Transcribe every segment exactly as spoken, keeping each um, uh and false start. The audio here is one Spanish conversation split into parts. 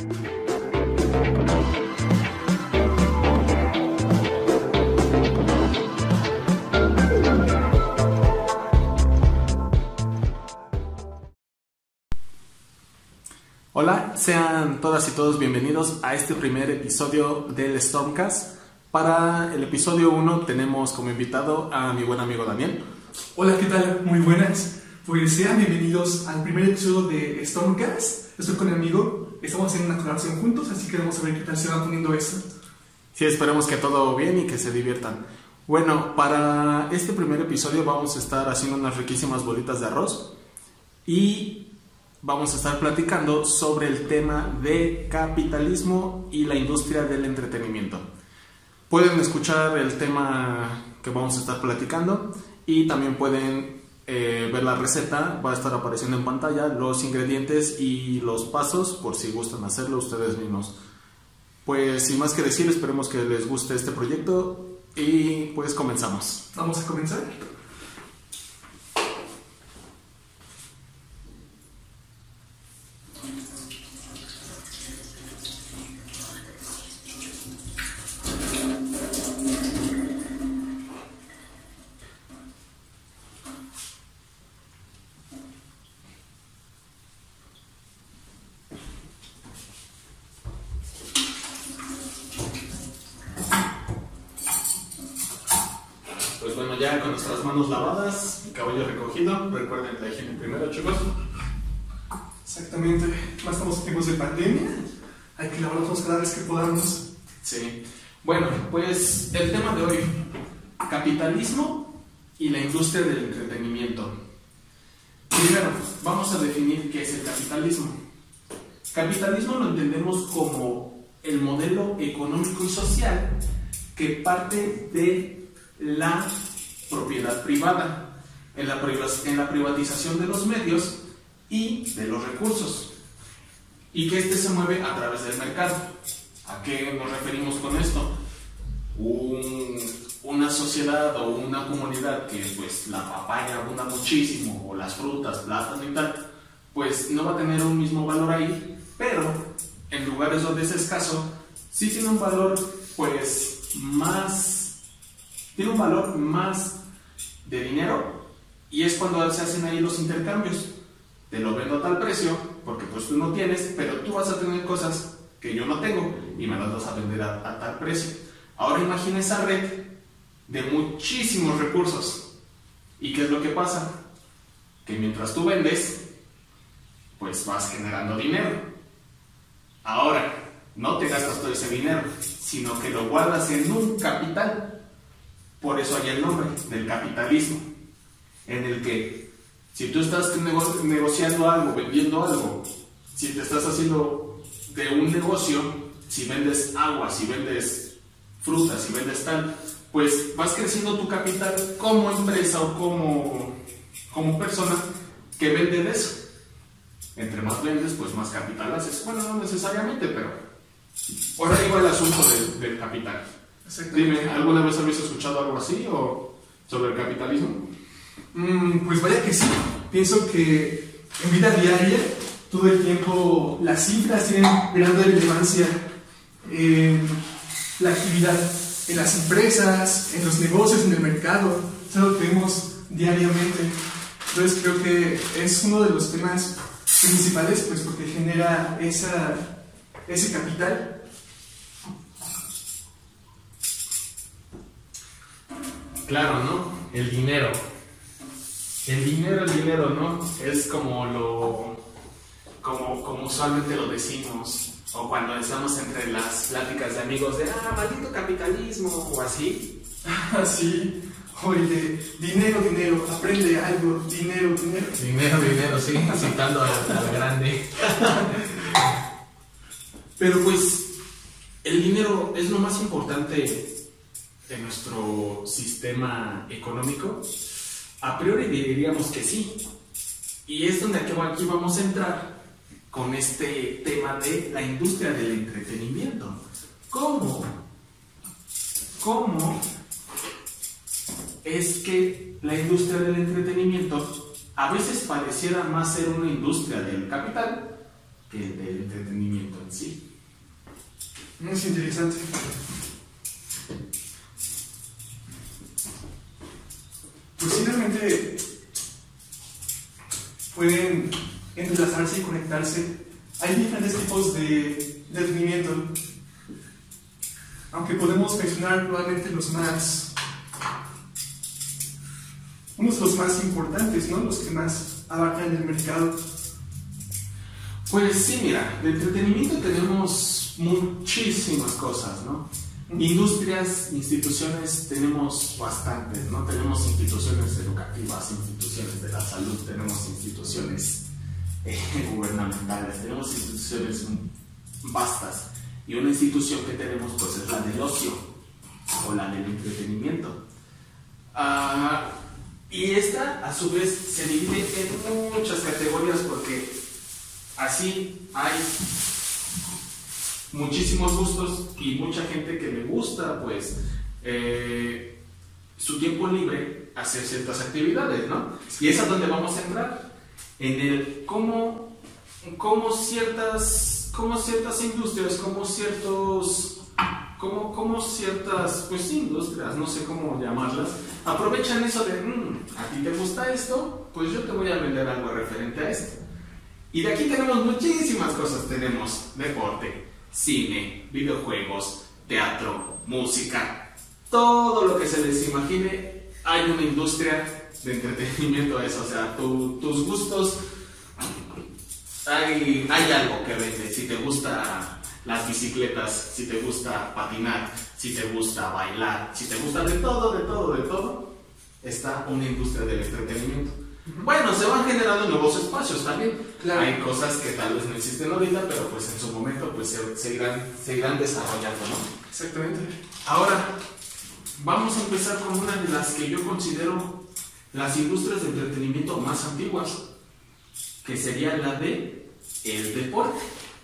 Hola, sean todas y todos bienvenidos a este primer episodio del Stormcast. Para el episodio uno tenemos como invitado a mi buen amigo Daniel. Hola, ¿qué tal? Muy buenas. Pues sean bienvenidos al primer episodio de Stormcast. Estoy con mi amigo, estamos haciendo una colaboración juntos, así que vamos a ver qué tal se va poniendo esto. Sí, esperemos que todo bien y que se diviertan. Bueno, para este primer episodio vamos a estar haciendo unas riquísimas bolitas de arroz y vamos a estar platicando sobre el tema de capitalismo y la industria del entretenimiento. Pueden escuchar el tema que vamos a estar platicando y también pueden eh, ver la receta. Va a estar apareciendo en pantalla los ingredientes y los pasos por si gustan hacerlo ustedes mismos. Pues sin más que decir, esperemos que les guste este proyecto y pues comenzamos. Vamos a comenzar. Pues bueno, ya con nuestras manos lavadas y cabello recogido, recuerden la higiene primero, chicos. Exactamente, más estamos en tiempos de pandemia, hay que lavarnos cada vez que podamos. Sí, bueno, pues el tema de hoy, capitalismo y la industria del entretenimiento. Primero, vamos a definir qué es el capitalismo. Capitalismo lo entendemos como el modelo económico y social que parte de la propiedad privada, en la, en la privatización de los medios y de los recursos, y que este se mueve a través del mercado. ¿A qué nos referimos con esto? Un, una sociedad o una comunidad que pues la papaya abunda muchísimo, o las frutas, plátano y tal, pues no va a tener un mismo valor ahí, pero en lugares donde es escaso, sí tiene un valor pues más tiene un valor más de dinero, y es cuando se hacen ahí los intercambios. Te lo vendo a tal precio porque pues tú no tienes, pero tú vas a tener cosas que yo no tengo y me las vas a vender a, a tal precio. Ahora imagina esa red de muchísimos recursos. ¿Y qué es lo que pasa? Que mientras tú vendes, pues vas generando dinero. Ahora, no te gastas todo ese dinero, sino que lo guardas en un capital. Por eso hay el nombre del capitalismo, en el que si tú estás nego negociando algo, vendiendo algo, si te estás haciendo de un negocio, si vendes agua, si vendes frutas, si vendes tal, pues vas creciendo tu capital como empresa o como, como persona que vende de eso. Entre más vendes, pues más capital haces. Bueno, no necesariamente, pero por ahí va el asunto de, del capital. Dime, ¿alguna vez habéis escuchado algo así o sobre el capitalismo? Mm, pues vaya que sí. Pienso que en vida diaria, todo el tiempo, las cifras tienen grande relevancia en la actividad, en las empresas, en los negocios, en el mercado. Es algo que vemos diariamente. Entonces creo que es uno de los temas principales, pues porque genera esa, ese capital. Claro, ¿no? El dinero. El dinero, el dinero, ¿no? Es como lo... Como, como usualmente lo decimos, o cuando decimos entre las pláticas de amigos de ah, maldito capitalismo, o así. Ah, sí. Oye, dinero, dinero, aprende algo, dinero, dinero. Dinero, dinero, sí, citando al, al grande. Pero pues, el dinero es lo más importante de nuestro sistema económico. A priori diríamos que sí, y es donde aquí, aquí vamos a entrar con este tema de la industria del entretenimiento. ¿Cómo? ¿Cómo es que la industria del entretenimiento a veces pareciera más ser una industria del capital que el del entretenimiento en sí. Es interesante. Pues sí, realmente pueden entrelazarse y conectarse. Hay diferentes tipos de entretenimiento, aunque podemos mencionar probablemente los más, unos de los más importantes, ¿no? Los que más abarcan el mercado. Pues sí, mira, de entretenimiento tenemos muchísimas cosas, ¿no? Industrias, instituciones, tenemos bastantes, ¿no? Tenemos instituciones educativas, instituciones de la salud, tenemos instituciones eh, gubernamentales, tenemos instituciones vastas. Y una institución que tenemos, pues, es la del ocio o la del entretenimiento. Uh, y esta, a su vez, se divide en muchas categorías porque así hay muchísimos gustos y mucha gente que le gusta, pues, eh, su tiempo libre hacer ciertas actividades, ¿no? Y es a donde vamos a entrar, en el cómo, cómo ciertas, cómo ciertas industrias, cómo ciertos, cómo, cómo ciertas, pues, industrias, no sé cómo llamarlas, aprovechan eso de, mmm, a ti te gusta esto, pues yo te voy a vender algo referente a esto. Y de aquí tenemos muchísimas cosas, tenemos deporte, cine, videojuegos, teatro, música, todo lo que se les imagine, hay una industria de entretenimiento a eso, o sea, tu, tus gustos, hay, hay algo que vende, si te gusta las bicicletas, si te gusta patinar, si te gusta bailar, si te gusta de todo, de todo, de todo, está una industria del entretenimiento. Bueno, se van generando nuevos espacios también. Claro. Hay cosas que tal vez no existen ahorita, pero pues en su momento pues se, se, irán, se irán desarrollando, ¿no? Exactamente. Ahora, vamos a empezar con una de las que yo considero las industrias de entretenimiento más antiguas, que sería la de el deporte.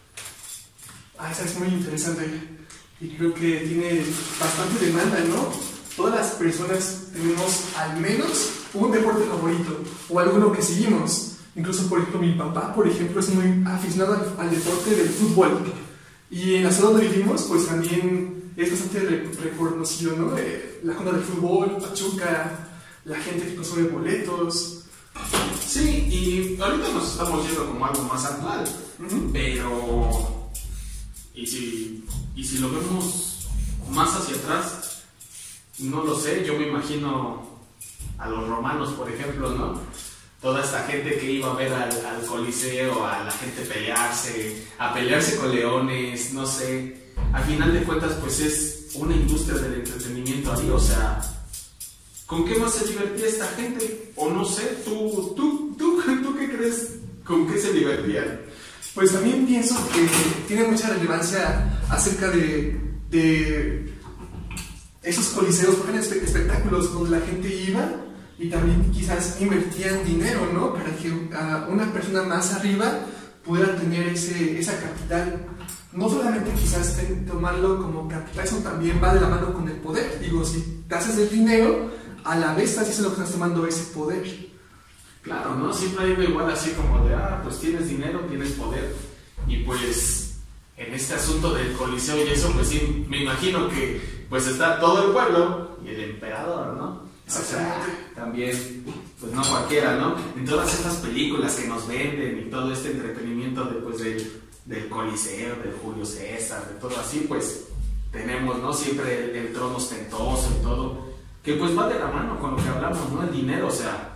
Ah, esa es muy interesante y creo que tiene bastante demanda, ¿no? Todas las personas tenemos al menos un deporte favorito o alguno que seguimos. Incluso, por ejemplo, mi papá, por ejemplo, es muy aficionado al, al deporte del fútbol. Y en la ciudad donde vivimos, pues también es bastante re reconocido, ¿no? Eh, la zona del fútbol, Pachuca, la gente que consume boletos. Sí, y ahorita nos estamos yendo como algo más actual. Uh-huh. Pero... Y si, y si lo vemos más hacia atrás, no lo sé, yo me imagino a los romanos, por ejemplo, ¿no? Toda esta gente que iba a ver al, al Coliseo, a la gente pelearse, a pelearse con leones, no sé. Al final de cuentas, pues es una industria del entretenimiento ahí, o sea, ¿con qué más se divertía esta gente? O no sé, ¿tú, tú, tú, tú qué crees? ¿Con qué se divertían? Pues también pienso que tiene mucha relevancia acerca de, de esos coliseos, porque eran espectáculos donde la gente iba y también quizás invertían dinero, ¿no? Para que uh, una persona más arriba pudiera tener ese, esa capital. No solamente quizás ten, tomarlo como capital, eso también va de la mano con el poder. Digo, si te haces el dinero, a la vez estás diciendo que estás tomando ese poder. Claro, ¿no? Siempre ha ido igual así como de, ah, pues tienes dinero, tienes poder. Y pues en este asunto del Coliseo y eso, pues sí, me imagino que pues está todo el pueblo y el emperador, ¿no? O sea, también, pues no cualquiera, ¿no? En todas estas películas que nos venden y todo este entretenimiento de, pues, del, del Coliseo, del Julio César, de todo así, pues tenemos, ¿no? Siempre el, el trono ostentoso y todo, que pues va de la mano con lo que hablamos, ¿no? El dinero, o sea.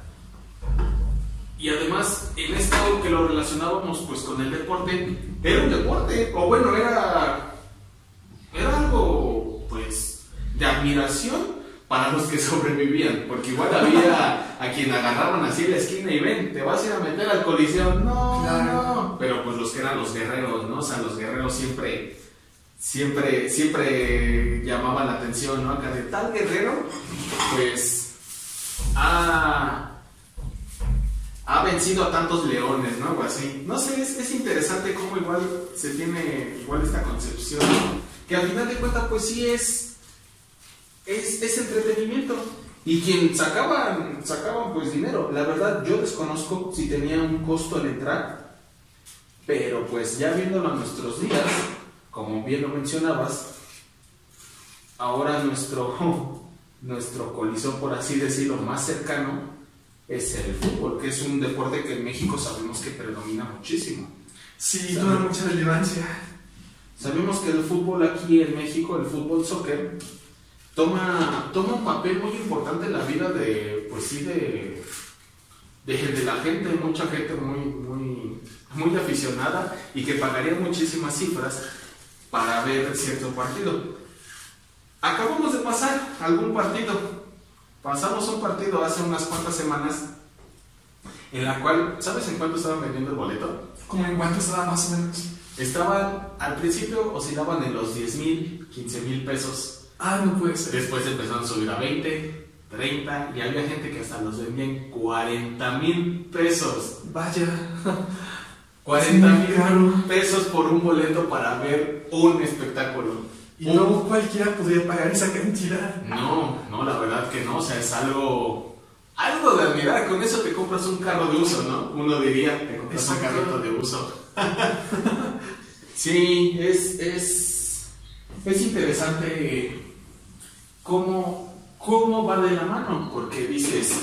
Y además, en esto que lo relacionábamos pues con el deporte, era un deporte, o bueno, era, era algo pues de admiración para los que sobrevivían, porque igual había a quien agarraban así en la esquina y ven, te vas a ir a meter al Coliseo, no, claro. no, pero pues los que eran los guerreros, ¿no? O sea, los guerreros siempre, siempre, siempre llamaban la atención, ¿no? Acá de tal guerrero, pues, ah... ha vencido a tantos leones, ¿no? O así. No sé, es, es interesante cómo igual se tiene igual esta concepción, que al final de cuentas, pues sí es, es, es entretenimiento. Y quien sacaban, sacaban pues dinero. La verdad, yo desconozco si tenía un costo al entrar, Pero pues ya viéndolo a nuestros días, como bien lo mencionabas, ahora nuestro, nuestro coliseo, por así decirlo, más cercano es el fútbol, que es un deporte que en México sabemos que predomina muchísimo. Sí, toma mucha relevancia. Sabemos que el fútbol aquí en México, el fútbol soccer, toma, toma un papel muy importante en la vida de, pues sí, de, de, de la gente, mucha gente muy, muy, muy aficionada y que pagaría muchísimas cifras para ver cierto partido. Acabamos de pasar algún partido, pasamos un partido hace unas cuantas semanas en la cual, ¿sabes en cuánto estaban vendiendo el boleto? ¿Cómo en cuánto estaba más o menos? Estaban, al principio oscilaban en los diez mil, quince mil pesos. Ah, no puede ser. Después empezaron a subir a veinte, treinta y había gente que hasta los vendían cuarenta mil pesos. Vaya. cuarenta mil pesos por un boleto para ver un espectáculo. Y un... no cualquiera podría pagar esa cantidad. No, no, la verdad que no. O sea, es algo, algo de admirar. Con eso te compras un carro de uso, ¿no? Uno diría, te compras Exacto. un carrito de uso. Sí, es, es, es interesante cómo, cómo va de la mano, porque dices,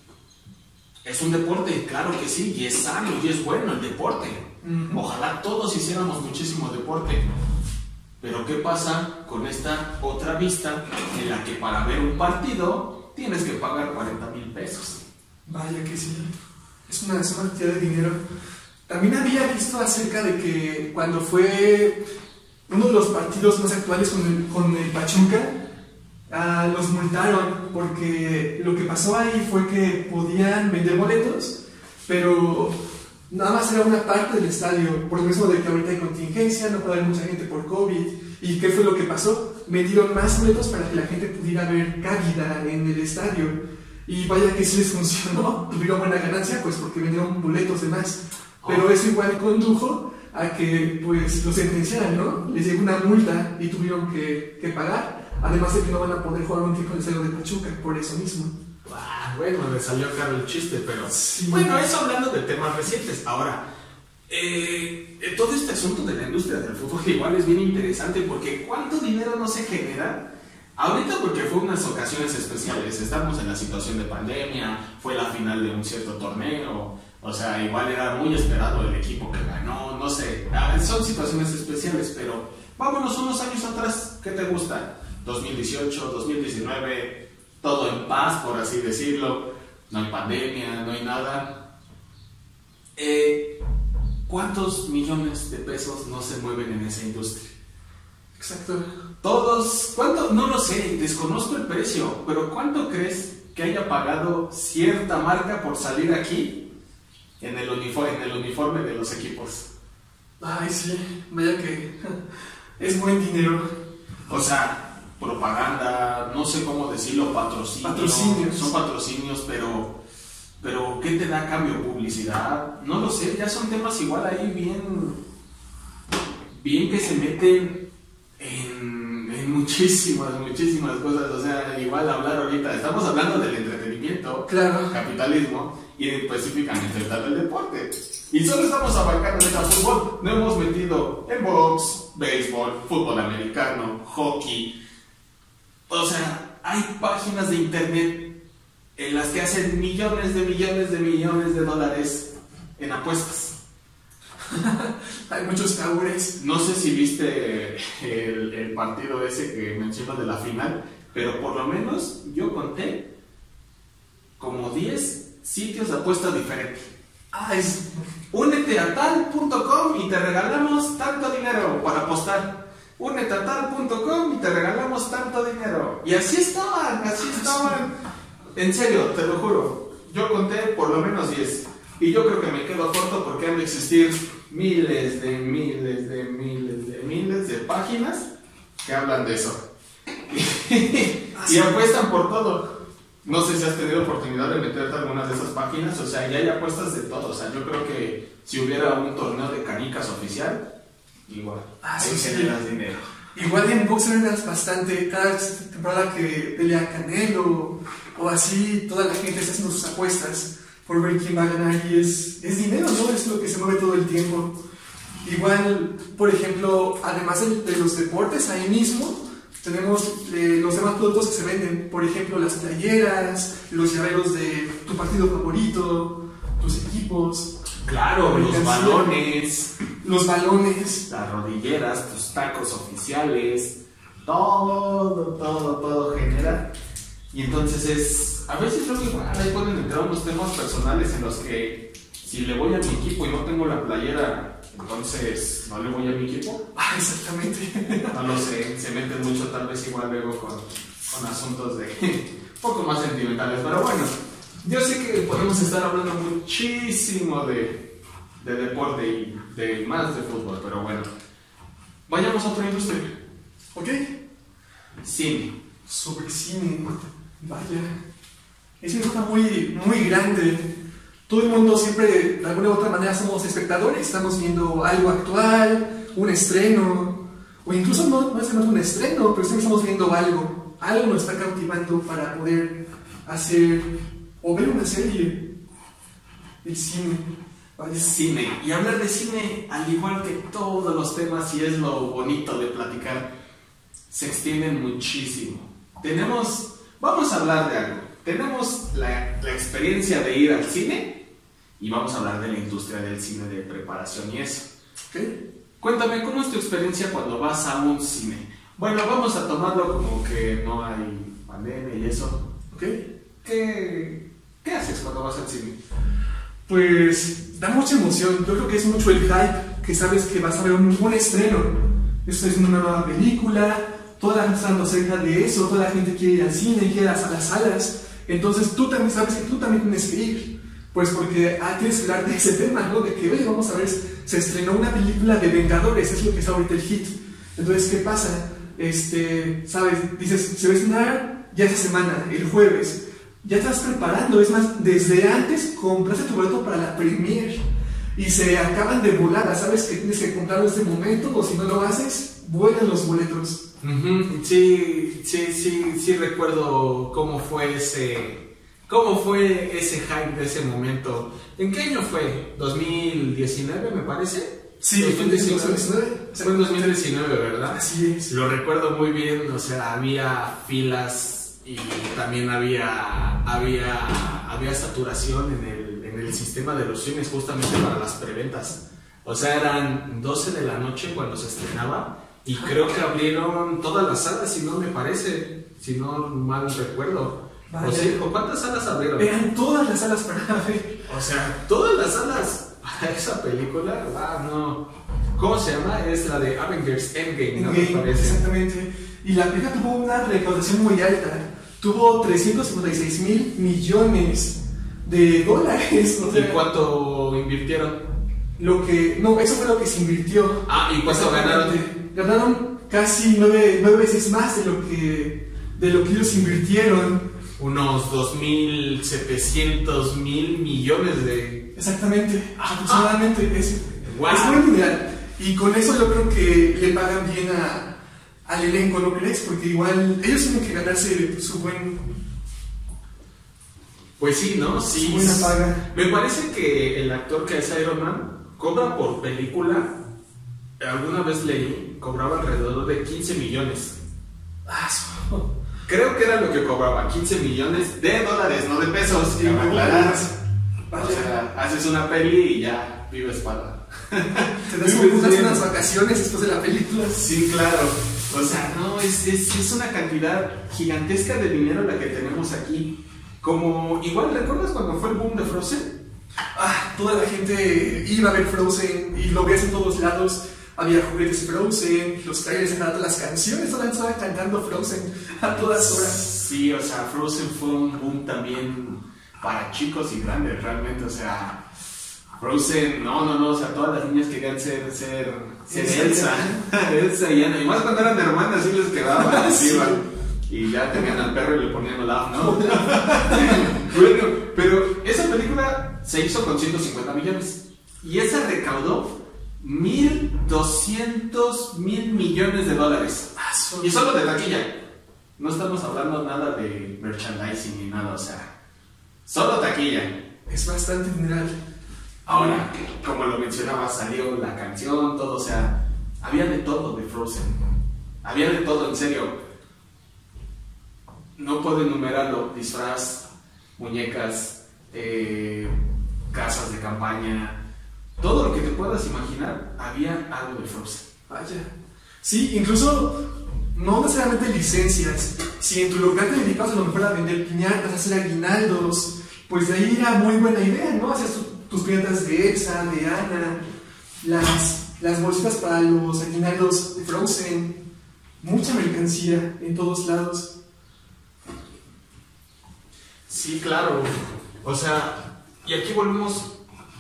es un deporte, claro que sí, y es sano y es bueno el deporte. Uh-huh. Ojalá todos hiciéramos muchísimo deporte. Pero ¿qué pasa con esta otra vista en la que para ver un partido tienes que pagar cuarenta mil pesos? Vaya que sí, es una, es una cantidad de dinero. También había visto acerca de que cuando fue uno de los partidos más actuales con el, con el Pachuca, uh, los multaron porque lo que pasó ahí fue que podían vender boletos, pero nada más era una parte del estadio, por lo mismo de que ahorita hay contingencia, no puede haber mucha gente por COVID. ¿Y qué fue lo que pasó? Vendieron más boletos para que la gente pudiera ver cabida en el estadio. Y vaya que sí les funcionó, tuvieron buena ganancia, pues porque vendieron boletos de más. Pero eso igual condujo a que pues los sentenciaran, ¿no? Les llegó una multa y tuvieron que, que pagar, además de que no van a poder jugar un tiempo en el estadio de Pachuca, por eso mismo. Ah, bueno, me salió caro el chiste, pero... Sí. Bueno, eso hablando de temas recientes. Ahora, eh, todo este asunto de la industria del fútbol igual es bien interesante, porque ¿cuánto dinero no se genera? Ahorita porque fue unas ocasiones especiales, estamos en la situación de pandemia, fue la final de un cierto torneo, o sea, igual era muy esperado el equipo que ganó, no sé, son situaciones especiales, pero vámonos unos años atrás, ¿qué te gusta? dos mil dieciocho, dos mil diecinueve, todo en paz, por así decirlo, no hay pandemia, no hay nada. Eh, ¿Cuántos millones de pesos no se mueven en esa industria? Exacto. Todos, ¿cuánto? No lo sé, desconozco el precio, pero ¿cuánto crees que haya pagado cierta marca por salir aquí en el uniforme, en el uniforme de los equipos? Ay, sí, vaya que es buen dinero. O sea, propaganda, no sé cómo decirlo, patrocinio, patrocinios. Son patrocinios, pero, pero ¿qué te da a cambio? ¿Publicidad? No lo sé, ya son temas igual ahí bien, bien que se meten en, en muchísimas, muchísimas cosas. O sea, igual hablar ahorita, estamos hablando del entretenimiento, claro, capitalismo, y específicamente el deporte. Y solo estamos abarcando el fútbol. No hemos metido en box, béisbol, fútbol americano, hockey. O sea, hay páginas de internet en las que hacen millones de millones de millones de dólares en apuestas. Hay muchos tabúes. No sé si viste el, el partido ese que menciono de la final, pero por lo menos yo conté como diez sitios de apuestas diferentes. Ah, es... Únete a tal punto com y te regalamos tanto dinero para apostar. Únete a tal punto com y te regalamos tanto dinero. Y así estaban, así estaban. En serio, te lo juro. Yo conté por lo menos diez. Y yo creo que me quedo corto porque han de existir miles de miles de miles de miles de páginas que hablan de eso. Y apuestan por todo. No sé si has tenido oportunidad de meterte a algunas de esas páginas. O sea, ya hay apuestas de todo. O sea, yo creo que si hubiera un torneo de canicas oficial, igual, ah, ahí sí, generas sí. dinero. Igual en box generas bastante. Cada temporada que pelea Canelo o así, toda la gente está haciendo sus apuestas por ver quién va a ganar. Y es, es dinero, ¿no? Es lo que se mueve todo el tiempo. Igual, por ejemplo, además de, de los deportes, ahí mismo tenemos eh, los demás productos que se venden. Por ejemplo, las playeras, los llaveros de tu partido favorito, tus equipos. Claro, los balones. Los balones. Las rodilleras, tus tacos oficiales. Todo, todo, todo genera. Y entonces es... A veces luego igual ahí pueden entrar unos temas personales en los que si le voy a mi equipo y no tengo la playera, entonces no le voy a mi equipo. Ah, exactamente. No lo sé, se meten mucho tal vez igual luego con, con asuntos de un poco más sentimentales. Pero bueno, yo sé que podemos estar hablando muchísimo de, de deporte y de más de fútbol, pero bueno. Vayamos a otra industria. ¿Ok? Cine. Sobre cine. Vaya. Es una cosa muy, muy grande. Todo el mundo siempre, de alguna u otra manera, somos espectadores. Estamos viendo algo actual, un estreno, o incluso no, no es un estreno, pero siempre estamos viendo algo. Algo nos está cautivando para poder hacer o ver una serie. El cine. Vaya. Cine. Y hablar de cine, al igual que todos los temas, y es lo bonito de platicar, se extienden muchísimo. Tenemos, vamos a hablar de algo. Tenemos la, la experiencia de ir al cine y vamos a hablar de la industria del cine, de preparación y eso. ¿Okay? Cuéntame, ¿cómo es tu experiencia cuando vas a un cine? Bueno, vamos a tomarlo como que no hay pandemia y eso. ¿Okay? ¿Qué, qué haces cuando vas al cine? Pues da mucha emoción. Yo creo que es mucho el hype, que sabes que vas a ver un, un estreno. Esto es una nueva película, toda la gente está hablando acerca de eso, toda la gente quiere ir al cine, quiere ir a las salas. Entonces tú también sabes que tú también tienes que ir, pues porque ah, tienes que hablar de ese tema, ¿no? De que, oye, vamos a ver, se estrenó una película de Vengadores, es lo que está ahorita el hit. Entonces, ¿qué pasa? Este, ¿sabes? Dices, se va a estrenar ya esa semana, el jueves. Ya estás preparando, es más, desde antes compraste tu boleto para la premiere y se acaban de volar, ¿sabes? Que tienes que comprarlo en este momento o si no lo haces, vuelan los boletos. Uh-huh. Sí, sí, sí, sí recuerdo cómo fue ese, cómo fue ese hype de ese momento. ¿En qué año fue? ¿dos mil diecinueve me parece? Sí, dos mil diecinueve. dos mil diecinueve. Fue en dos mil diecinueve, ¿verdad? Así es. Lo recuerdo muy bien, o sea, había filas y también había, había, había saturación en el, en el sistema de los cines justamente para las preventas. O sea, eran doce de la noche cuando se estrenaba. Y creo que abrieron todas las salas, si no me parece, si no mal recuerdo. Vale. O, sí, ¿o cuántas salas abrieron? Eran todas las salas para ver. O sea, todas las salas para esa película. Ah, no. ¿Cómo se llama? Es la de Avengers Endgame, ¿no? Endgame, Me parece. exactamente. Y la película tuvo una recaudación muy alta. Tuvo trescientos cincuenta y seis mil millones de dólares. O sea, ¿Y cuánto invirtieron? Lo que, no, eso fue lo que se invirtió. Ah, ¿y cuánto ganaron? Ganaron casi nueve, nueve veces más de lo que de lo que ellos invirtieron. Unos dos mil setecientos mil millones de... Exactamente, aproximadamente. Ah, es, wow. Es buen dinero. Y con eso yo creo que le pagan bien a, al elenco, ¿no crees? Porque igual ellos tienen que ganarse su buen... Pues sí, ¿no? Sí. Su buena paga. Me parece que el actor que es Iron Man cobra por película, alguna vez leí, cobraba alrededor de quince millones. Ah, so. Creo que era lo que cobraba, quince millones de dólares, no de pesos. Sí, Ya me aclarar. Vale. O sea, haces una peli y ya vives para... Te das unas, unas vacaciones después de la película. Sí, claro. O sea, no, es, es, es una cantidad gigantesca de dinero la que tenemos aquí. Como, igual, ¿recuerdas cuando fue el boom de Frozen? Ah, toda la gente iba a ver Frozen y lo veías en todos lados. Había juguetes Frozen, los trailers, las canciones, toda la gente estaba cantando Frozen a todas horas. Sí, o sea, Frozen fue un boom también para chicos y grandes, realmente, o sea, Frozen, no, no, no, o sea, todas las niñas querían ser, ser, ser Elsa, Elsa y Anna, y más cuando eran hermanas, sí les quedaba así, sí. Y ya tenían al perro y le ponían Olaf, ¿no? Bueno, pero esa película se hizo con ciento cincuenta millones y esa recaudó mil doscientos mil millones de dólares. Y solo de taquilla. No estamos hablando nada de merchandising ni nada, o sea, solo taquilla. Es bastante general. Ahora, como lo mencionaba, salió la canción, todo, o sea, había de todo de Frozen. Había de todo, en serio. No puedo enumerarlo: disfraz, muñecas, eh, casas de campaña, todo lo que te puedas imaginar, había algo de Frozen. Vaya. Sí, incluso no necesariamente licencias. Si en tu local te dedicas a lo mejor a vender piñatas, a hacer aguinaldos, pues de ahí era muy buena idea, ¿no? Hacías tu, tus piñatas de Elsa, de Anna, las, las bolsitas para los aguinaldos de Frozen, mucha mercancía en todos lados. Sí, claro. O sea, y aquí volvemos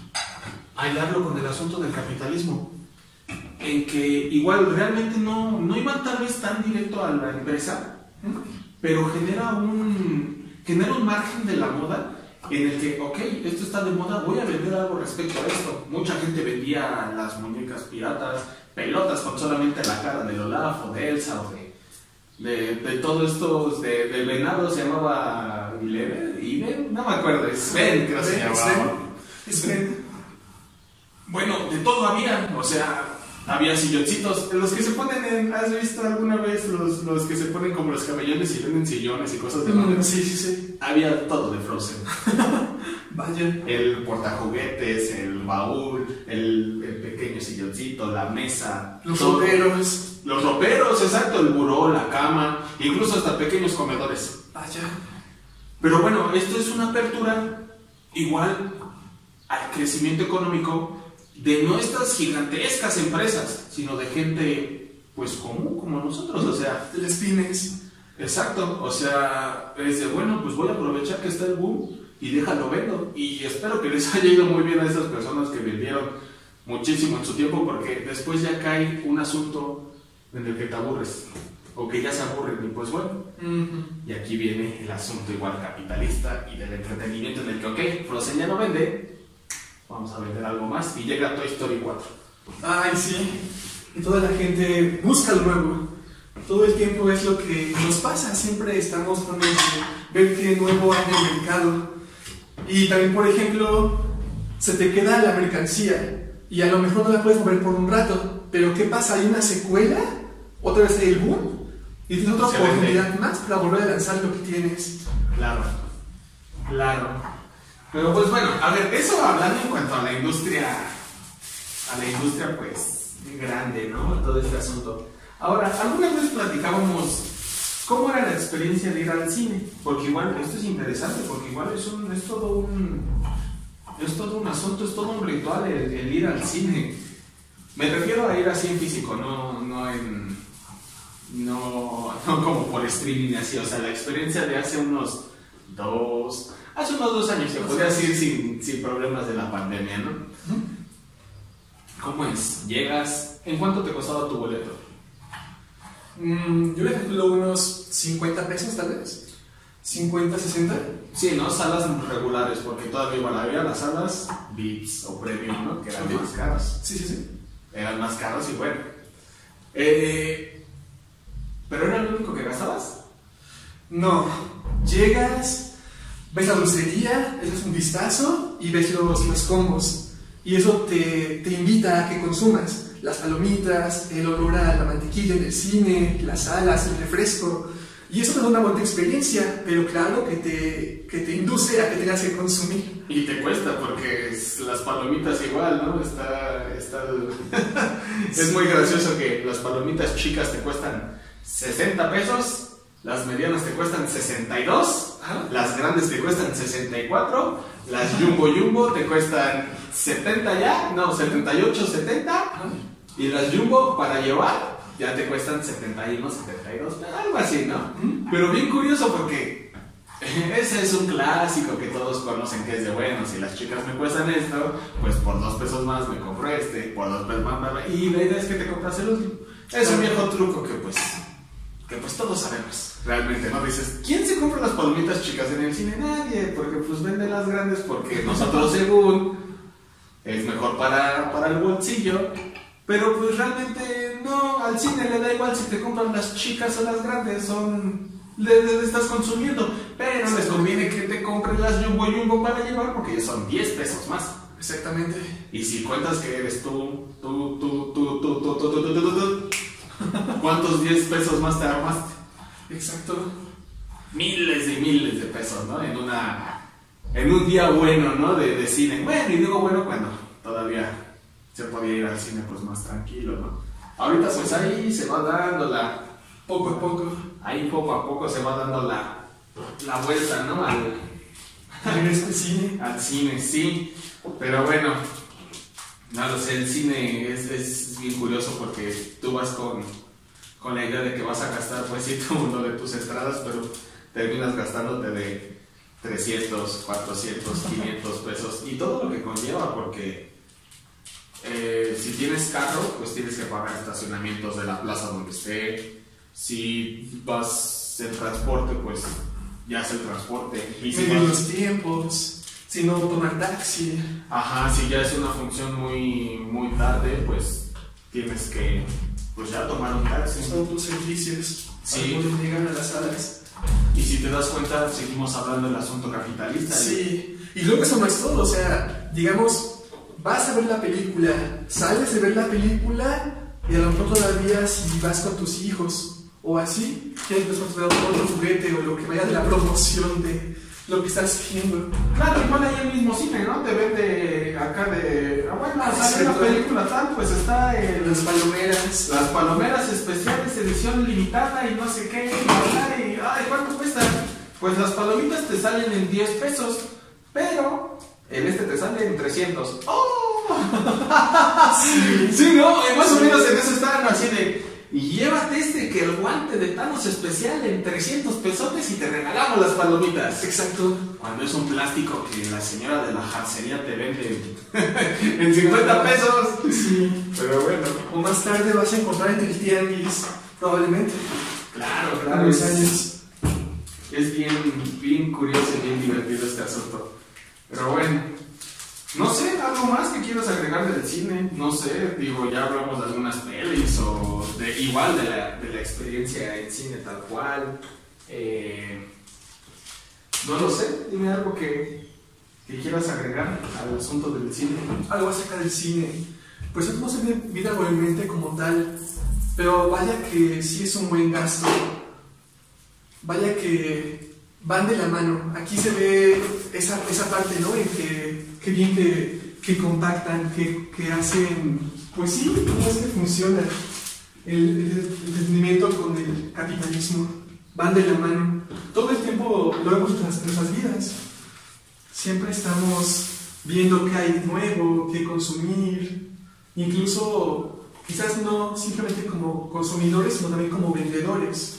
a hilarlo con el asunto del capitalismo, en que igual realmente no, no iban tal vez tan directo a la empresa, pero genera un, genera un margen de la moda en el que, ok, esto está de moda, voy a vender algo respecto a esto. Mucha gente vendía las muñecas piratas, pelotas con solamente la cara de Olaf o de Elsa o de, de, de todos estos, de, del venado se llamaba Iben, Iben, no me acuerdo, Sven creo que se llamaba. Sven. Bueno, de todo había, o sea, había silloncitos, los que se ponen en, ¿has visto alguna vez los, los que se ponen como los camellones y venden sillones y cosas de mm, sí, sí, sí. Había todo de Frozen. Vaya. El portajuguetes, el baúl, el, el pequeño silloncito, la mesa. Los todo. roperos. Los roperos, exacto, el buró, la cama, incluso hasta pequeños comedores. Vaya. Pero bueno, esto es una apertura igual al crecimiento económico de no estas gigantescas empresas, sino de gente pues común como nosotros, o sea, de las pymes. Exacto, o sea, es de bueno, pues voy a aprovechar que está el boom y déjalo vendo. Y espero que les haya ido muy bien a esas personas que vendieron muchísimo en su tiempo, porque después ya cae un asunto en el que te aburres, o que ya se aburren, y pues bueno. Uh-huh. Y aquí viene el asunto igual capitalista y del entretenimiento en el que, ok, Frozen ya no vende, vamos a vender algo más, y llega Toy Story cuatro. Ay, sí, y toda la gente busca lo nuevo. Todo el tiempo es lo que nos pasa, siempre estamos tratando de ver qué nuevo hay en el mercado. Y también, por ejemplo, se te queda la mercancía y a lo mejor no la puedes mover por un rato, pero ¿qué pasa? Hay una secuela, otra vez hay el boom, y tienes otra Se oportunidad vende. más para volver a lanzar lo que tienes. Claro, claro. Pero pues bueno, a ver, eso hablando en cuanto a la industria, a la industria pues grande, ¿no? Todo este asunto. Ahora, alguna vez platicábamos cómo era la experiencia de ir al cine, porque igual, esto es interesante, porque igual es, un, es todo un es todo un asunto, es todo un ritual el, el ir al cine. Me refiero a ir así en físico, no, no en no, no como por streaming así, o sea, la experiencia de hace unos dos, hace unos dos años, se podría decir sin, sin problemas de la pandemia, ¿no? ¿Cómo es? Llegas, ¿en cuánto te costaba tu boleto? Mm, yo le calculo unos cincuenta pesos tal vez, cincuenta, sesenta. Sí, ¿no? Salas regulares, porque todavía igual había las salas V I Ps o Premium, ¿no? Que eran más caras. Sí, sí, sí. Eran más caros y bueno. Eh, ¿Pero era lo único que gastabas? No, llegas, ves la dulcería, echas un vistazo y ves los, los combos. Y eso te, te invita a que consumas las palomitas, el olor a la mantequilla en el cine, las salas, el refresco. Y eso te da una buena experiencia, pero claro que te, que te induce a que tengas que consumir. Y te cuesta, porque es, las palomitas igual, ¿no? Está, está es muy gracioso que las palomitas chicas te cuestan sesenta pesos, las medianas te cuestan sesenta y dos, Ajá. las grandes te cuestan sesenta y cuatro, las Jumbo Jumbo te cuestan setenta ya, no, setenta y ocho, setenta, Ajá. y las Jumbo para llevar ya te cuestan setenta y uno, setenta y dos, algo así, ¿no? ¿Mm? Pero bien curioso porque ese es un clásico que todos conocen, que es de bueno, si las chicas me cuestan esto, pues por dos pesos más me compro este, por dos pesos más, y la idea es que te compras el último. Es un viejo truco que pues, que pues todos sabemos, realmente, ¿no? Dices, ¿quién se compra las palomitas chicas en el cine? Nadie, porque pues venden las grandes, porque nosotros según es mejor para, para el bolsillo. Pero pues realmente no, al cine le da igual si te compran las chicas o las grandes, son, le, le estás consumiendo, pero les conviene que te compren las Jumbo Jumbo para llevar porque ya son diez pesos más. Exactamente. Y si cuentas que eres tú, tú, tú, tú, tú, tú, tú, tú, tú, tú, tú, ¿cuántos diez pesos más te armaste? Exacto. Miles y miles de pesos, ¿no? En una, en un día bueno, ¿no? De, de cine. Bueno, y digo bueno cuando todavía se podía ir al cine pues más tranquilo, ¿no? Ahorita pues ahí se va dando la, Poco a poco. ahí poco a poco se va dando la, la vuelta, ¿no? Al, Al cine. al cine, sí. Pero bueno, no lo sé, el cine es, es bien curioso porque tú vas con, con la idea de que vas a gastar, pues sí, tú uno de tus entradas, pero terminas gastándote de trescientos, cuatrocientos, quinientos pesos y todo lo que conlleva, porque eh, si tienes carro, pues tienes que pagar estacionamientos de la plaza donde esté. Si vas en transporte, pues ya es el transporte. Y si Medir vas, los tiempos. Si no, tomar taxi. ajá, si ya es una función muy, muy tarde, pues tienes que pues ya tomar un taxi. Son tus servicios. Sí. Para poder llegar a las salas. Y si te das cuenta, seguimos hablando del asunto capitalista. Sí. Y luego eso no es todo. O sea, digamos, vas a ver la película, sales de ver la película y a lo mejor todavía si vas con tus hijos o así, quieres después otro juguete o lo que vaya de la promoción de lo que estás viendo. Claro, igual ahí el mismo cine, ¿no? Te vende acá de... Ah, bueno, Ah, sale cierto. una película tal, pues está el... Las palomeras. Las palomeras especiales, edición limitada y no sé qué, y, bla, y ay, ¿cuánto cuesta? Pues las palomitas te salen en diez pesos, pero en este te sale en trescientos. ¡Oh! Sí. Sí, ¿no? Y más o Sí. menos en eso estaban así de... Y llévate este, que el guante de Thanos especial en trescientos pesotes y te regalamos las palomitas. Exacto. Cuando es un plástico que la señora de la jarcería te vende en cincuenta pesos. Sí. Pero bueno. O más tarde vas a encontrar en el tianguis, probablemente. Claro, A claro. los Es, años. es bien, bien curioso y bien divertido este asunto. Pero bueno. No sé, algo más que quieras agregar del cine. No sé, digo, ya hablamos de algunas pelis o de, igual de la, de la experiencia en cine tal cual. Eh, no lo sé, dime algo que, que quieras agregar al asunto del cine. Algo acerca del cine. Pues no se me viene algo en mente como tal, pero vaya que sí es un buen gasto. Vaya que van de la mano. Aquí se ve esa, esa parte, ¿no? En que, que bien que, que compactan, que, que hacen, pues sí, cómo es que funciona el, el entretenimiento con el capitalismo. Van de la mano. Todo el tiempo lo vemos en nuestras, nuestras vidas. Siempre estamos viendo qué hay nuevo, qué consumir. Incluso, quizás no simplemente como consumidores, sino también como vendedores.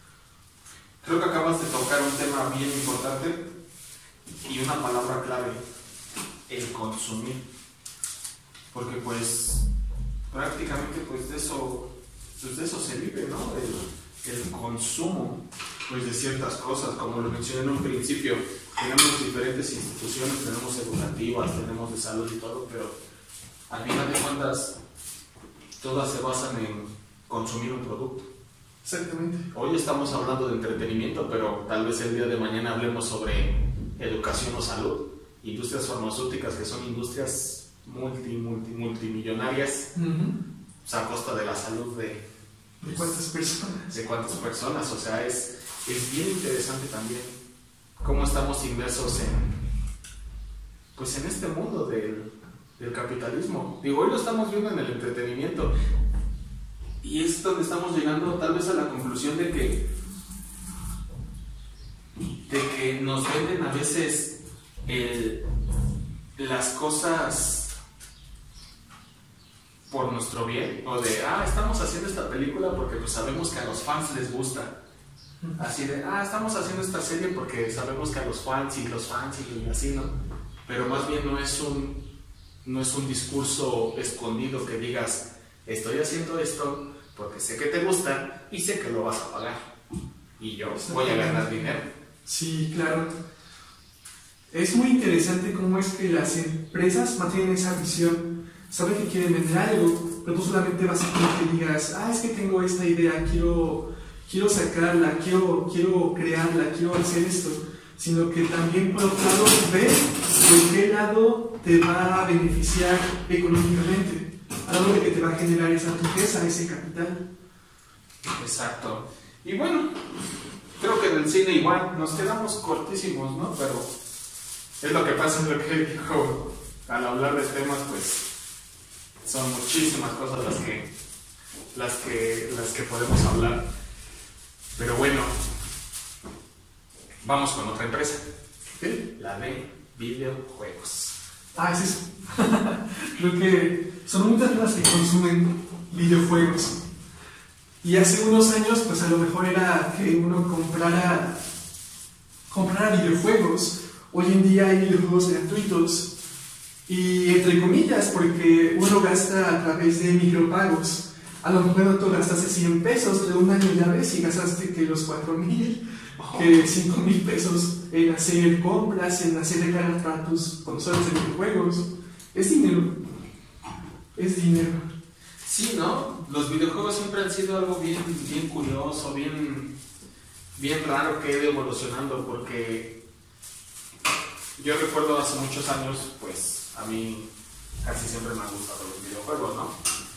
Creo que acabas de tocar un tema bien importante y una palabra clave, el consumir. Porque pues prácticamente pues de eso, pues de eso se vive, ¿no? El, el consumo pues de ciertas cosas, como lo mencioné en un principio. Tenemos diferentes instituciones, tenemos educativas, tenemos de salud y todo, pero al final de cuentas todas se basan en consumir un producto. Exactamente. Hoy estamos hablando de entretenimiento, pero tal vez el día de mañana hablemos sobre educación o salud, industrias farmacéuticas que son industrias multi, multi, multimillonarias, Uh-huh. pues a costa de la salud de, ¿De cuántas personas? de cuántas personas. O sea, es, es bien interesante también cómo estamos inmersos en, pues en este mundo del, del capitalismo. Digo, hoy lo estamos viendo en el entretenimiento. Y es donde estamos llegando tal vez a la conclusión de que de que nos venden a veces el, las cosas por nuestro bien, o de, ah, estamos haciendo esta película porque pues sabemos que a los fans les gusta. Así de, ah, estamos haciendo esta serie porque sabemos que a los fans y los fans y así, ¿no? Pero más bien no es un, no es un discurso escondido que digas, estoy haciendo esto porque sé que te gusta y sé que lo vas a pagar y yo voy a ganar dinero. Sí, claro. Es muy interesante cómo es que las empresas mantienen esa visión. Saben que quieren vender algo, pero no solamente básicamente que digas, ah, es que tengo esta idea, quiero, quiero sacarla, quiero, quiero crearla, quiero hacer esto, sino que también por otro lado ve de qué lado te va a beneficiar económicamente, a lado de que te va a generar esa riqueza, ese capital. Exacto. Y bueno, creo que en el cine igual nos quedamos cortísimos, ¿no? Pero es lo que pasa, es lo que dijo al hablar de temas, pues son muchísimas cosas las que las que las que podemos hablar. Pero bueno, vamos con otra empresa. ¿Qué? La de videojuegos. Ah, es eso. Creo que son muchas las que consumen videojuegos. Y hace unos años, pues a lo mejor era que uno comprara, comprara videojuegos. Hoy en día hay videojuegos gratuitos. Y entre comillas, porque uno gasta a través de micropagos. A lo mejor tú gastaste cien pesos, pero un año ya ves y gastaste que los cuatro mil, que cinco mil pesos en hacer compras, en hacer recargas para tus consolas de videojuegos. Es dinero. Es dinero. Sí, ¿no? Los videojuegos siempre han sido algo bien, bien curioso, bien, bien raro que ha ido evolucionando, porque yo recuerdo hace muchos años, pues a mí casi siempre me han gustado los videojuegos, ¿no?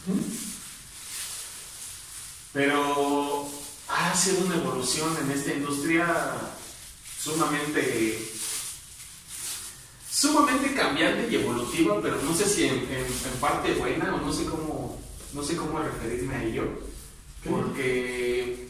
Pero ha sido una evolución en esta industria sumamente sumamente cambiante y evolutiva, pero no sé si en, en, en parte buena, o no sé cómo no sé cómo referirme a ello, porque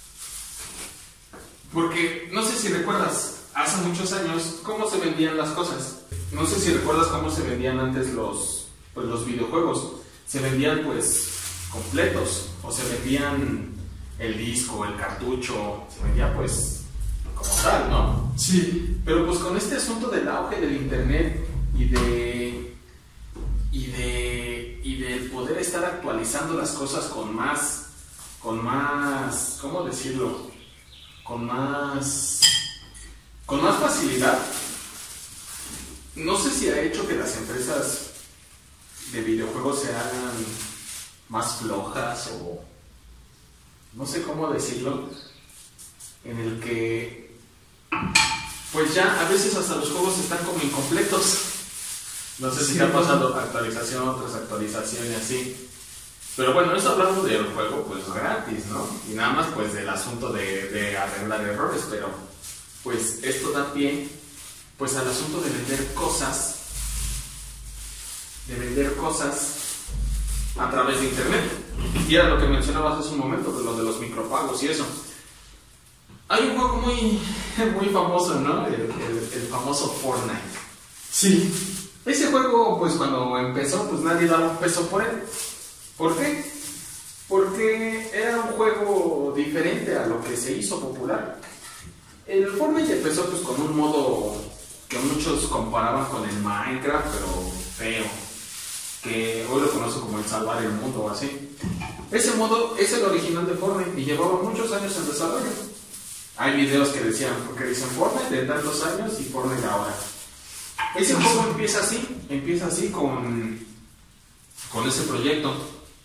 porque no sé si recuerdas hace muchos años cómo se vendían las cosas. No sé si recuerdas cómo se vendían antes los pues los videojuegos. Se vendían pues completos, o se vendían el disco, el cartucho, se vendía pues como tal, ¿no? Sí. Pero pues con este asunto del auge del internet y de y de y del poder estar actualizando las cosas con más con más ¿cómo decirlo? con más con más facilidad, no sé si ha hecho que las empresas de videojuegos se hagan más flojas, o no sé cómo decirlo, en el que pues ya a veces hasta los juegos están como incompletos. No sé si te ha pasado actualización tras actualización y así. Pero bueno, eso hablando del juego pues gratis, ¿no? Y nada más pues del asunto de, de arreglar errores, pero pues esto da pie pues al asunto de vender cosas, de vender cosas a través de internet. Y era lo que mencionabas hace un momento, de lo de los micropagos y eso. Hay un juego muy, muy famoso, ¿no? El, el, el famoso Fortnite. Sí. Ese juego, pues cuando empezó, pues nadie daba un peso por él. ¿Por qué? Porque era un juego diferente a lo que se hizo popular. El Fortnite empezó pues con un modo que muchos comparaban con el Minecraft, pero feo, que hoy lo conozco como el salvar el mundo o así. Ese modo es el original de Fortnite y llevaba muchos años en desarrollo. Hay videos que decían, que dicen Fortnite de tantos años y Fortnite ahora. Ese juego empieza así, empieza así con, con ese proyecto.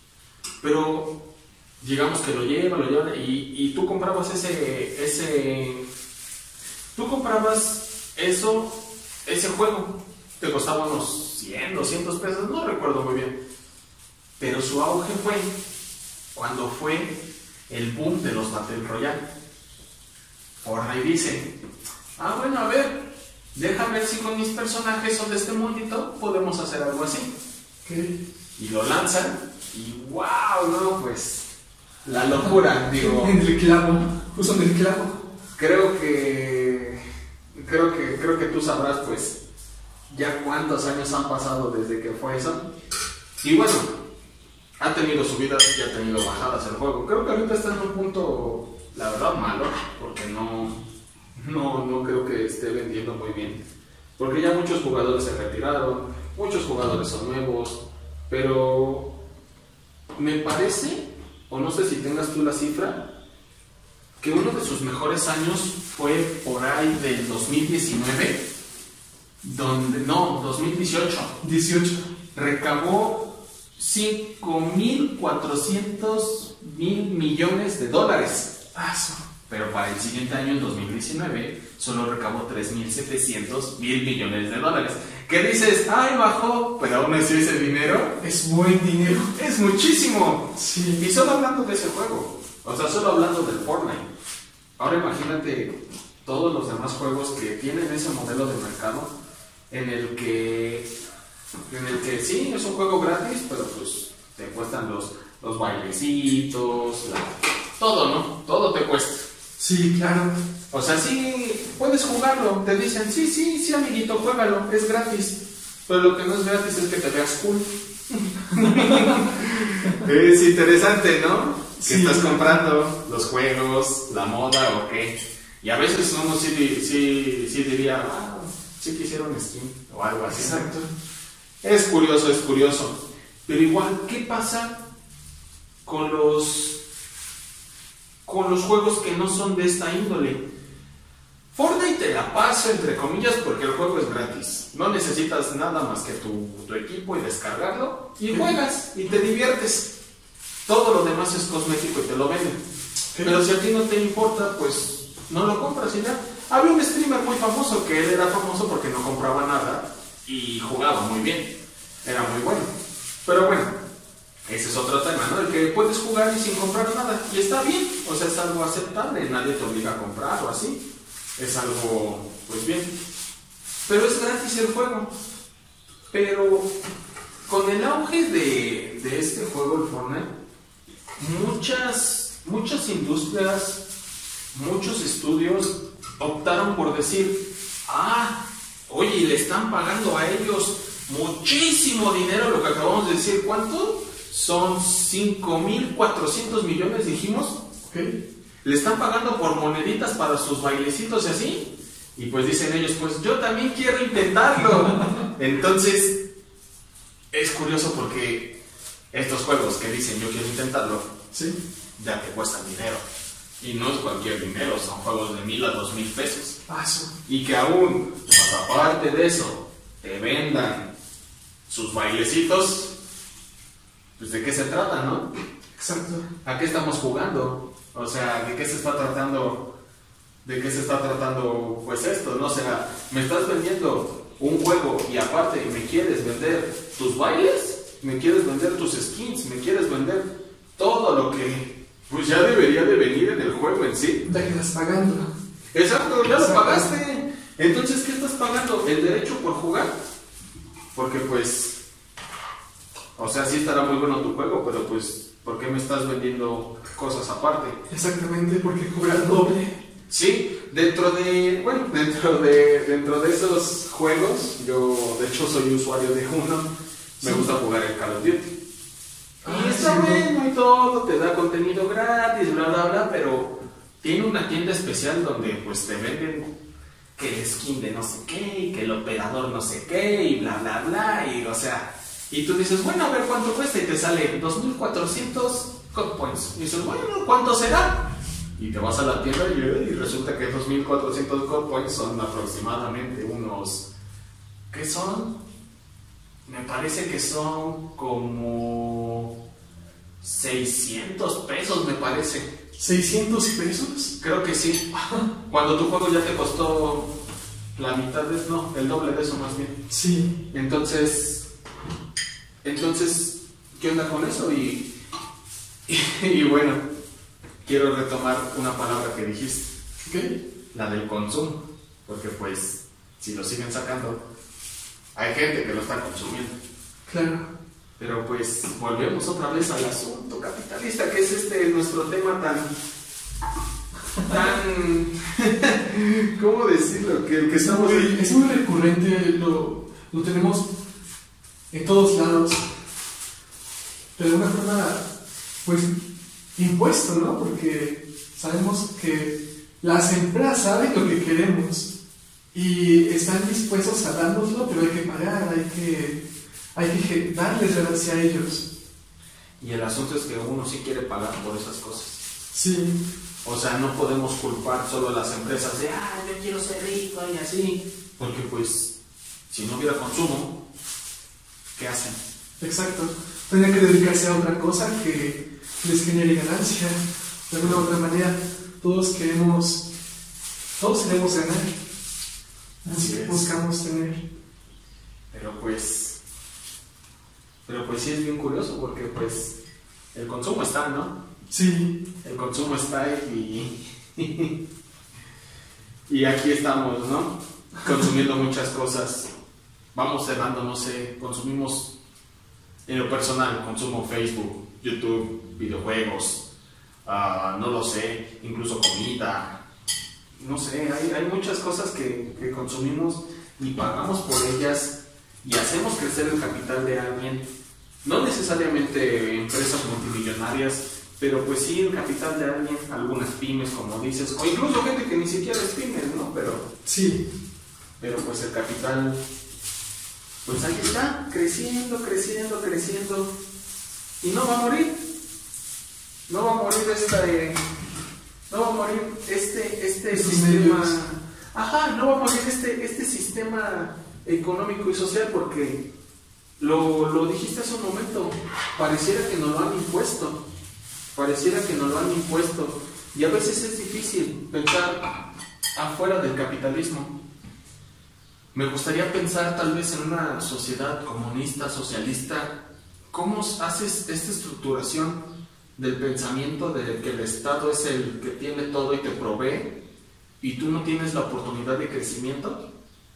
Pero digamos que lo lleva, lo lleva y, y tú comprabas ese, ese, tú comprabas eso, ese juego, te costaba unos cien, doscientos pesos, no recuerdo muy bien. Pero su auge fue cuando fue el boom de los Battle Royale. Fortnite dice, ah bueno, a ver, déjame ver si con mis personajes son de este mundito podemos hacer algo así. ¿Qué? Y lo lanzan y wow, no, pues la locura, digo. En el clavo, justo en el clavo. Creo que, creo que, creo que tú sabrás, pues, ya cuántos años han pasado desde que fue eso. Y bueno, ha tenido subidas y ha tenido bajadas el juego. Creo que ahorita está en un punto, la verdad, malo, porque no, no, no creo que esté vendiendo muy bien. Porque ya muchos jugadores se retiraron, muchos jugadores son nuevos, pero me parece, o no sé si tengas tú la cifra, que uno de sus mejores años fue por ahí del dos mil diecinueve, donde, no, dos mil dieciocho, dieciocho. Recabó cinco mil cuatrocientos mil millones de dólares. Ah, eso. pero para el siguiente año, en dos mil diecinueve, solo recabó tres mil setecientos mil millones de dólares. ¿Qué dices? ¡Ay, bajó! Pero aún así ese dinero Es buen dinero. es muchísimo. Sí. Y solo hablando de ese juego, o sea, solo hablando del Fortnite. Ahora imagínate todos los demás juegos que tienen ese modelo de mercado en el que, en el que sí, es un juego gratis, pero pues te cuestan los, los bailecitos, la, todo, ¿no? Todo te cuesta. Sí, claro. O sea, sí, puedes jugarlo, te dicen, sí, sí, sí, amiguito, juégalo, es gratis. Pero lo que no es gratis es que te veas cool. Es interesante, ¿no? Que Sí. estás comprando los juegos, la moda o qué. Y a veces uno sí, di- sí, sí diría, ah, sí quisiera un skin o algo así. Exacto. Es curioso, es curioso. Pero igual, ¿qué pasa con los con los juegos que no son de esta índole? Fortnite te la paso entre comillas porque el juego es gratis. No necesitas nada más que tu, tu equipo y descargarlo y juegas y te diviertes. Todo lo demás es cosmético y te lo venden. Pero si a ti no te importa, pues no lo compras y ya. Había un streamer muy famoso que él era famoso porque no compraba nada y jugaba muy bien. Era muy bueno. Pero bueno, ese es otro tema, ¿no? El que puedes jugar y sin comprar nada. Y está bien, o sea, es algo aceptable. Nadie te obliga a comprar o así. Es algo, pues bien. Pero es gratis el juego. Pero con el auge de, de este juego, el Fortnite, muchas, muchas industrias, muchos estudios optaron por decir, ah, oye, y le están pagando a ellos muchísimo dinero, lo que acabamos de decir. ¿Cuánto? Son cinco mil cuatrocientos millones, dijimos. Ok. Le están pagando por moneditas para sus bailecitos y así. Y pues dicen ellos, pues yo también quiero intentarlo. Entonces, es curioso porque estos juegos que dicen yo quiero intentarlo, Sí. ya te cuestan dinero. Y no es cualquier dinero, son juegos de mil a dos mil pesos. Paso. Y que aún, pues, aparte de eso, te vendan sus bailecitos, pues de qué se trata, ¿no? Exacto. ¿A qué estamos jugando? O sea, ¿de qué se está tratando? ¿De qué se está tratando? Pues esto, ¿no? O sea, me estás vendiendo un juego y aparte me quieres vender tus bailes, me quieres vender tus skins, me quieres vender todo lo que pues ya debería de venir en el juego en sí. Ya que estás pagando. Exacto, ya lo Exacto. pagaste. Entonces, ¿qué estás pagando? ¿El derecho por jugar? Porque pues, o sea, sí estará muy bueno tu juego, pero pues, ¿por qué me estás vendiendo cosas aparte? Exactamente, porque cobrar doble. Sí, dentro de, bueno, dentro de, dentro de esos juegos, yo de hecho soy usuario de uno, me Sí. gusta jugar el Call of Duty. Ah, Y está sí. bueno y todo, te da contenido gratis, bla, bla, bla, pero tiene una tienda especial donde pues te venden que el skin de no sé qué, y que el operador no sé qué, y bla, bla, bla, y o sea, y tú dices, bueno, a ver cuánto cuesta, y te sale dos mil cuatrocientos God Points. Y dices, bueno, ¿cuánto será? Y te vas a la tienda y, y resulta que dos mil cuatrocientos God Points son aproximadamente unos, ¿qué son? Me parece que son como seiscientos pesos, me parece. ¿seiscientos pesos? Creo que sí. Cuando tu juego ya te costó la mitad de, no, el doble de eso más bien. Sí. Entonces, entonces, ¿qué onda con eso? Y, y, y bueno, quiero retomar una palabra que dijiste, Ok. la del consumo, porque pues, si lo siguen sacando, hay gente que lo está consumiendo. Claro. Pero pues volvemos otra vez al asunto capitalista, que es este nuestro tema tan, tan, ¿cómo decirlo? Que el que Es estamos muy, es muy recurrente, lo, lo tenemos en todos lados. Pero de una forma, pues, impuesto, ¿no? Porque sabemos que las empresas saben lo que queremos y están dispuestos a dárnoslo, pero hay que pagar, hay que... Hay que darles ganancia a ellos. Y el asunto es que uno sí quiere pagar por esas cosas. Sí. O sea, no podemos culpar solo a las empresas de, ah, yo quiero ser rico y así. Porque pues, si no hubiera consumo, ¿qué hacen? Exacto. Tendrían que dedicarse a otra cosa que les genere ganancia, de alguna u otra manera. todos queremos, todos queremos ganar, Así es. buscamos tener. Pero pues, pero pues sí es bien curioso porque pues el consumo está, ¿no? Sí. El consumo está y, y aquí estamos, ¿no? Consumiendo muchas cosas. Vamos cerrando, no sé, consumimos en lo personal, consumo Facebook, YouTube, videojuegos, uh, no lo sé, incluso comida, no sé, hay, hay muchas cosas que, que consumimos y pagamos por ellas y hacemos crecer el capital de alguien, no necesariamente empresas multimillonarias, pero pues sí el capital de alguien, algunas pymes como dices, o incluso gente que ni siquiera es pymes, ¿no? Pero sí, pero pues el capital, pues ahí está, creciendo, creciendo, creciendo, y no va a morir, no va a morir este, no va a morir este, este Estos sistema, medios. ajá, no va a morir este, este sistema económico y social porque lo, lo dijiste hace un momento, pareciera que nos lo han impuesto, pareciera que nos lo han impuesto, y a veces es difícil pensar afuera del capitalismo. Me gustaría pensar tal vez en una sociedad comunista, socialista, ¿cómo haces esta estructuración del pensamiento de que el Estado es el que tiene todo y te provee y tú no tienes la oportunidad de crecimiento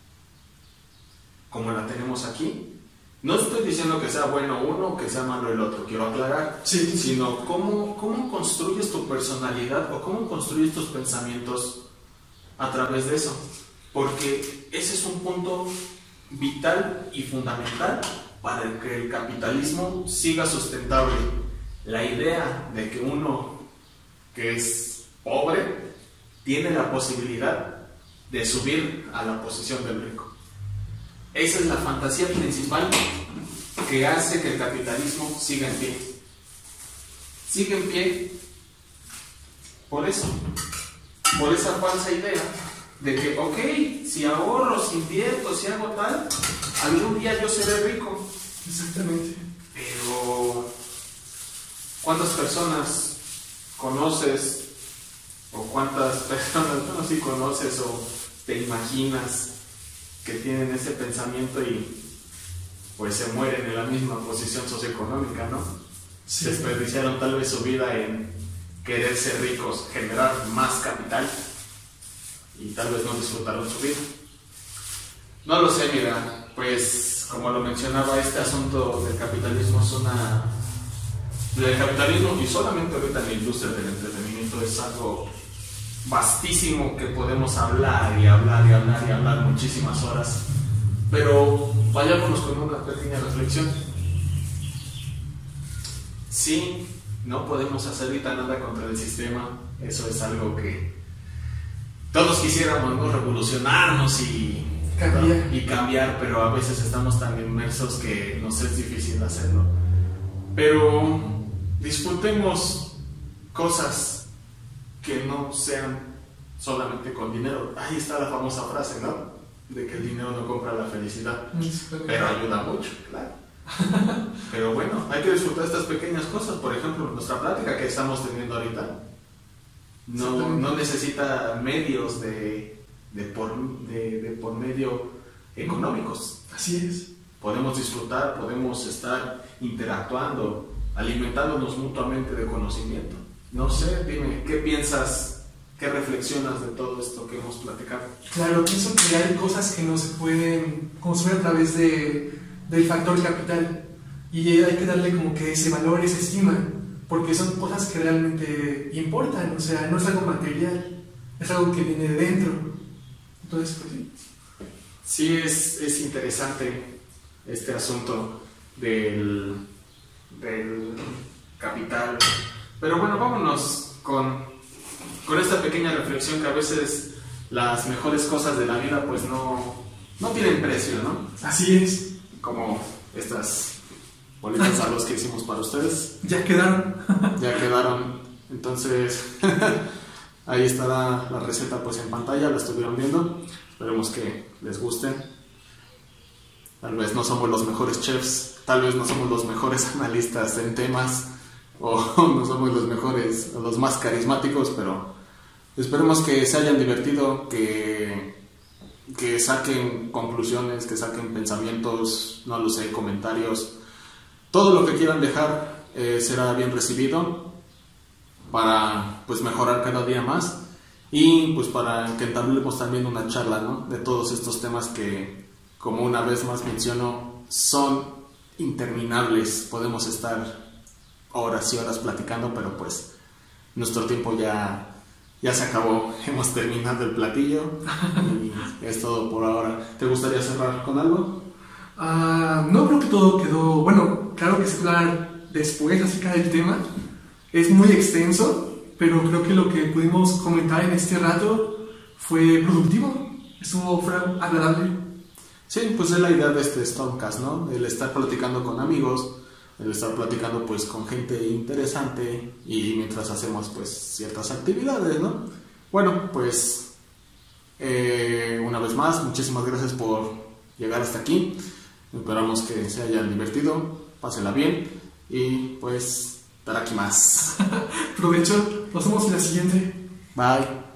como la tenemos aquí? No estoy diciendo que sea bueno uno o que sea malo el otro, quiero aclarar, sí. sino cómo, cómo construyes tu personalidad o cómo construyes tus pensamientos a través de eso. Porque ese es un punto vital y fundamental para que el capitalismo siga sustentable. La idea de que uno que es pobre tiene la posibilidad de subir a la posición del rico. Esa es la fantasía principal que hace que el capitalismo siga en pie. Sigue en pie por eso, por esa falsa idea de que, ok, si ahorro, si invierto, si hago tal, algún día yo seré rico. Exactamente. Pero, ¿cuántas personas conoces? ¿O cuántas personas, no sé si conoces o te imaginas que tienen ese pensamiento y pues se mueren en la misma posición socioeconómica, ¿no? Sí. Desperdiciaron tal vez su vida en querer ser ricos, generar más capital, y tal vez no disfrutaron su vida. No lo sé, mira, pues como lo mencionaba, este asunto del capitalismo es una... del capitalismo y solamente ahorita en la industria del entretenimiento es algo vastísimo que podemos hablar y hablar y hablar y hablar muchísimas horas, pero vayámonos con una pequeña reflexión. Sí, no podemos hacer ahorita nada contra el sistema, eso es algo que todos quisiéramos, ¿no? Revolucionarnos y cambiar. y cambiar, pero a veces estamos tan inmersos que nos es difícil hacerlo. Pero disfrutemos cosas que no sean solamente con dinero. Ahí está la famosa frase, ¿no? De que el dinero no compra la felicidad, pero ayuda mucho, claro. Pero bueno, hay que disfrutar estas pequeñas cosas. Por ejemplo, nuestra plática que estamos teniendo ahorita no, no necesita medios de, de, por, de, de por medio económicos. Así es. Podemos disfrutar, podemos estar interactuando, alimentándonos mutuamente de conocimiento. No sé, dime, ¿qué piensas, qué reflexionas de todo esto que hemos platicado? Claro, pienso que hay cosas que no se pueden construir a través de, del factor capital, y hay que darle como que ese valor, esa estima, porque son cosas que realmente importan, o sea, no es algo material, es algo que viene de dentro. Entonces, pues sí. Sí, es, es interesante este asunto del, del capital. Pero bueno, vámonos con, con esta pequeña reflexión que a veces las mejores cosas de la vida pues no, no tienen precio, ¿no? Así es. Como estas bolitas a los que hicimos para ustedes. Ya quedaron. Ya quedaron. Entonces, ahí estará la receta pues en pantalla, la estuvieron viendo. Esperemos que les guste. Tal vez no somos los mejores chefs, tal vez no somos los mejores analistas en temas, o no somos los mejores, los más carismáticos, pero Esperemos que se hayan divertido, que, que saquen conclusiones, que saquen pensamientos, no lo sé, comentarios. Todo lo que quieran dejar eh, será bien recibido para pues mejorar cada día más y pues para que entablemos también una charla, ¿no? De todos estos temas que, como una vez más menciono, son interminables. Podemos estar horas y horas platicando, pero pues nuestro tiempo ya, ya se acabó. Hemos terminado el platillo y es todo por ahora. ¿Te gustaría cerrar con algo? Uh, no, creo que todo quedó... Bueno, claro que se puede hablar después acerca del tema. Es muy extenso, pero creo que lo que pudimos comentar en este rato fue productivo. Estuvo fue agradable. Sí, pues es la idea de este Stormcast, ¿no? El estar platicando con amigos, el estar platicando pues con gente interesante y mientras hacemos pues ciertas actividades, ¿no? Bueno, pues eh, una vez más, muchísimas gracias por llegar hasta aquí. Esperamos que se hayan divertido, pásenla bien y pues estar aquí más. Provecho, nos vemos en la siguiente. Bye.